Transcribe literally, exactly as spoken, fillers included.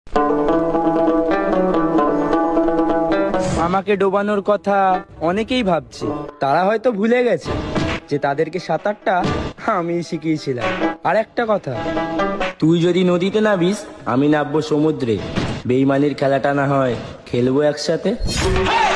আমাকে ডোবানোর কথা অনেকেই ভাবছে, তারা হয়তো ভুলে গেছে যে তাদেরকে সাঁতারটা আমি শিখিয়েছিলাম। আর একটা কথা, তুই যদি নদীতে নামিস, আমি নামবো সমুদ্রে। বেইমানির খেলাটা না হয় খেলবো একসাথে।